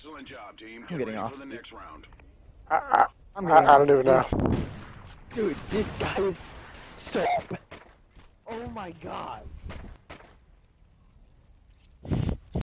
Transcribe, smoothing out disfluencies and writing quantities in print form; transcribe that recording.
Excellent job, team. I'm getting off. For the next round. I don't even know. Dude, this guy is so... Oh my god.